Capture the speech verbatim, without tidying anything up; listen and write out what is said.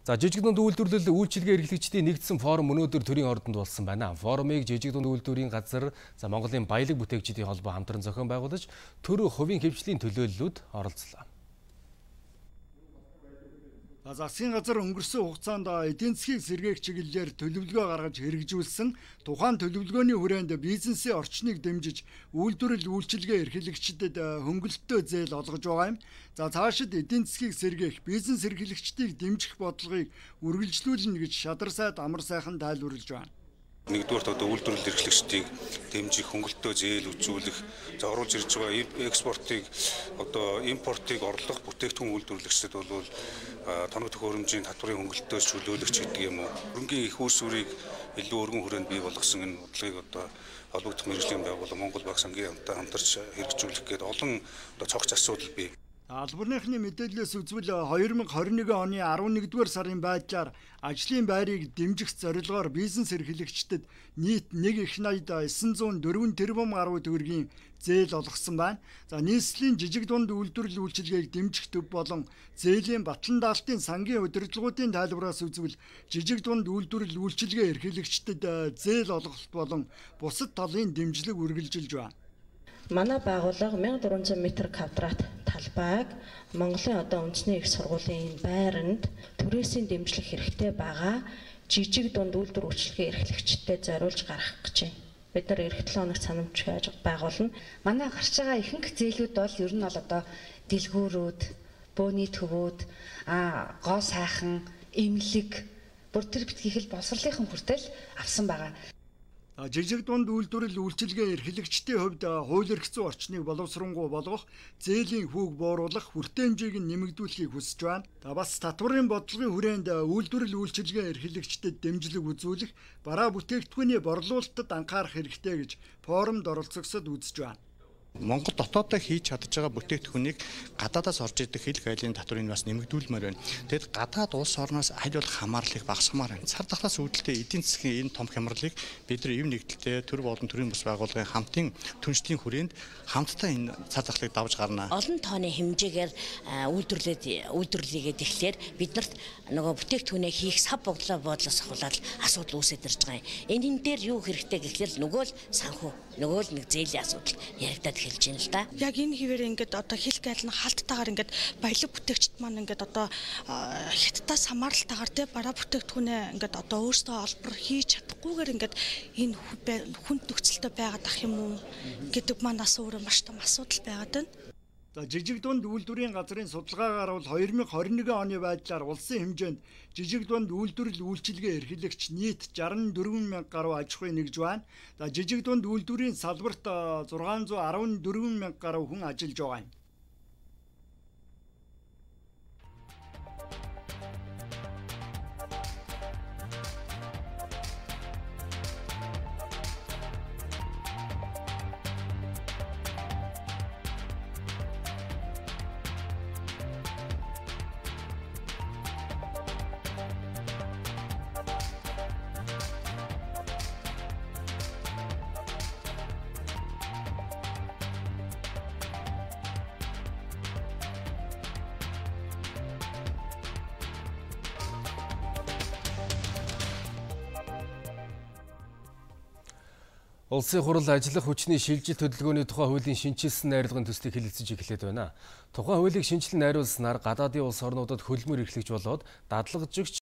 За жижиг дунд үйлдвэрлэл үйлчилгээ эрхлэгчдийн нэгдсэн форум өнөөдөр төрийн ордонд болсон байна. Форумыг жижиг дунд үйлдвэрийн газар, за Монголын баялаг бүтээгчдийн холбоо хамтран зохион байгуулж, төр хувийн хэмжлийн төлөөллүүд оролцлоо. Засгийн газар өнгөрсөн хугацаанд эдийн засгийг сэргээх чиглэлээр төлөвлөгөө гаргаж хэрэгжүүлсэн тухайн төлөвлөгөөний хүрээнд бизнесийн орчныг дэмжиж үйлдвэрлэл үйлчилгээ эрхлэгчдэд хөнгөлөлтөө зээл олгож байгаа юм. За цаашид эдийн засгийг сэргээх бизнес эрхлэгчдийг дэмжих бодлогыг үргэлжлүүлнэ гэж Шадар сайд Амар сайхан тайлбарлаж байна. Нэгдүгээр одоо үйлдвэрлэл эрхлэгчдийг дэмжих, хөнгөлөлтөө зээл үзүүлэх, зориулж ирж байгаа экспортыг одоо импортыг орлох бүтээгдэхүүн үйлдвэрлэгчдэд бол тоног төхөөрөмжийн татварын хөнгөлөлтөөс чөлөөлөгч гэдэг юм уу. Хөрөнгөний их үүсвэрийг илүү өргөн хүрээнд бий болгосон энэ бодлогыг одоо холбогдох мэргэжлийн байгууллага Монгол Багц сангийн хамтаа хамтарч хэрэгжүүлэх гээд олон одоо цогц асуудал бий. Албаныхны мэдээлэлээс үзвэл хоёр мың хорин нэгэн оны арван нэгдүгээр сарын байдлаар ажлын байрыг дэмжих зорилгоор бизнес эрхлэгчдэд нийт нэг их найд эссэн зуун дөрвөн тэрбум гаруй төгрөгийн зээл олгосон байна. За нийслэлийн жижиг дунд үйлдвэрлэл үйлчилгээг дэмжих төв болон зээлийн батлан даалтын сангийн удирдлагуудын тайлбараас үзвэл жижиг дунд үйлдвэрлэл үйлчилгээ эрхлэгчдэд зээл олголт болон бусад талын дэмжлэг үргэлжилж байна. Манай байгууллага мянга дөрвөн зуун метр квадрат талбайг Монголын одоо үндэсний их сургуулийн байранд түрээсийн дэмжлэг хэрэгтэй байгаа жижиг дунд үйлдвэр үйлчилгээ эрхлэгчдэд зориулж гаргах гэж байна. Бид нар эх седем хоногт санамж байж байгуулна. Манай гарч байгаа ихэнх зээлүүд бол ер нь бол одоо дэлгүүрүүд, бөөний төвүүд, а гоо сайхан, эмнэлэг, бүр тэр битгий хэл боловсролынхан хүртэл авсан байгаа. Жижиг дунд үйлдвэрлэл үйлчилгээ эрхлэгчдийн хувьд хууль эрх зүйн орчныг боловсронгуй болгох, зээлийн хүүг бууруулах, хүртээ хэмжээг нь нэмэгдүүлэхийг хүсэж байна. Бас татварын бодлогын хүрээнд үйлдвэрлэл үйлчилгээ эрхлэгчдэд дэмжлэг үзүүлэх, бараа бүтээгдэхүүний борлуулалтад анхаарах хэрэгтэй гэж форумд оролцогчдод үзэж байна. Монгол дотоодоо хийж чадж байгаа бүтээгдэхүүнийг гадаадаас орж ирдэг хэл гайлын татварыг бас нэмэгдүүлмээр байна. Тэгэд гадаад улс орноос аль болох хамаарлыг багасгамаар байна. Цар тахлаас үүдэлтэй эдийн засгийн энэ том хямралыг бид нар ив нэгдэлтэй төр болон төрийн бас байгууллагын хамтын түншлэлийн хүрээнд хамтдаа энэ цар тахлыг давж гарна. Олон тооны хэмжээгээр үйлдвэрлэлд үйлдвэрлэлийгээд эхлэхээр биднэрт нөгөө бүтээгдэхүүнээ хийх сав боглоо бодлоос ахуулаад асуудал үүсэж ирж байгаа юм. Энэ дээр юу хэрэгтэй гэхлээр нөгөө л санхүү, нөгөө л нэг зээлийн асуудал яригдаад хэлж байна л да. Яг энэ хэвээр ингээд одоо хил гайлны халттайгаар ингээд баялаг бүтээгчд маань ингээд одоо хятадаас хамааралтайгаар те бараа бүтээгдэхүүнээ ингээд одоо өөрсдөө олбор хийж чадахгүйгээр ингээд энэ хүнд нөхцөлтэй байгаад ах юм уу гэдэг маань бас өөрөө маш том асуудал байгаад байна. Жижиг дунд үйлдвэрийн газрын судалгаагаар бол хоёр мың хорин нэгэн оны байдлаар улсын хэмжээнд жижиг дунд үйлдвэрлэл үйлчилгээ эрхлэгч нийт жаран дөрвөн мянга гаруй аж ахуй нэгж байна. За жижиг дунд үйлдвэрийн салбарт зургаан зуун арван дөрвөн мянга гаруй хүн ажиллаж байгаа юм. Улсын хурал ажиллах хүчний шилжил хөдөлгөөний тухай хуулийн шинжилсэн найруулгын төслийг хэлэлцэж эхлээд байна. Тухайн хуулийг шинжилэн найруулснаар гадаадын улс орнуудад хөлмөр эрхлэгч болоод дадлагжигч